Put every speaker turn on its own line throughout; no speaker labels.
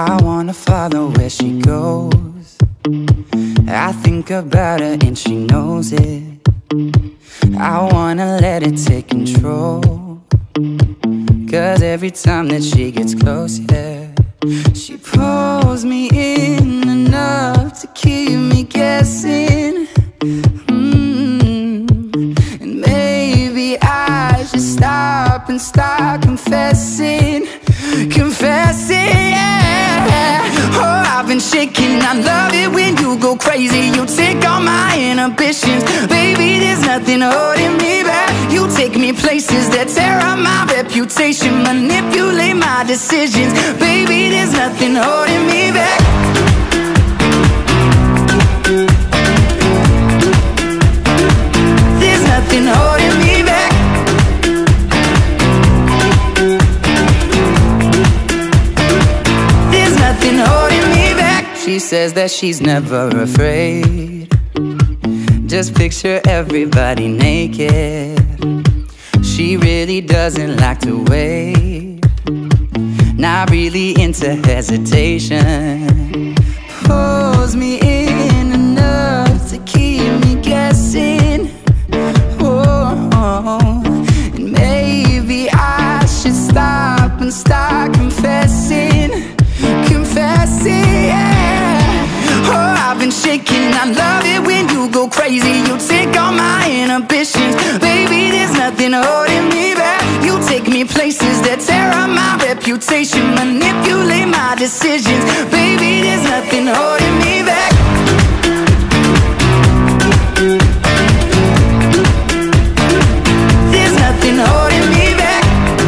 I wanna follow where she goes. I think about her and she knows it. I wanna let it take control, 'cause every time that she gets close, yeah, she pulls me in enough to keep me guessing. And maybe I should stop and start confessing. Confessing, yeah. Oh, I've been shaking. I love it when you go crazy. You take all my inhibitions. Baby, there's nothing holding me back. You take me places that tear up my reputation, manipulate my decisions. Baby, there's nothing holding me back. There's nothing holding me back. There's nothing holding me back. She says that she's never afraid. Just picture everybody naked. She really doesn't like to wait. Not really into hesitation. Pulls me in enough to keep me guessing. Oh, and maybe I should stop and start confessing. Confessing, yeah. Oh, I've been shaking. I love it when you go crazy. You take all my inhibitions. Baby, there's nothing holding me back. You take me places that tear up my reputation, manipulate my decisions. Baby, there's nothing holding me back. There's nothing holding me back.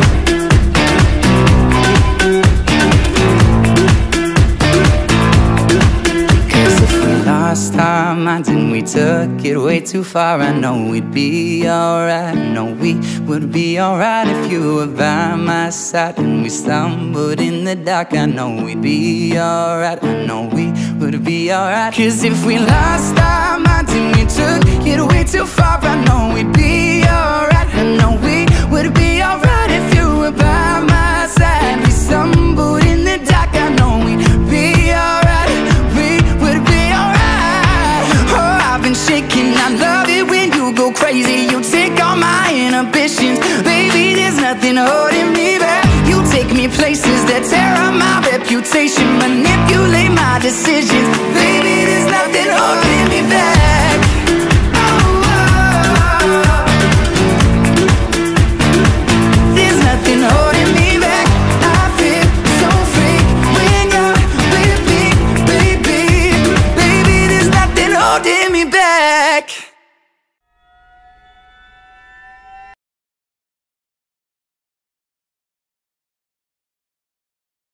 Last time I didn't, we took it way too far. I know we'd be alright. I know we would be alright if you were by my side. And we stumbled in the dark. I know we'd be alright. I know we would be alright. 'Cause if we lost our minds and we took it way too far, I know we'd be alright. I know we would be alright if you were by my side. We stumbled in the dark. I know we'd be alright. We would be alright. Oh, I've been shaking. I love it when you go crazy. You take all my inhibitions. Baby, there's nothing holding me back. You take me places that tear up my reputation, manipulate my decisions. Baby,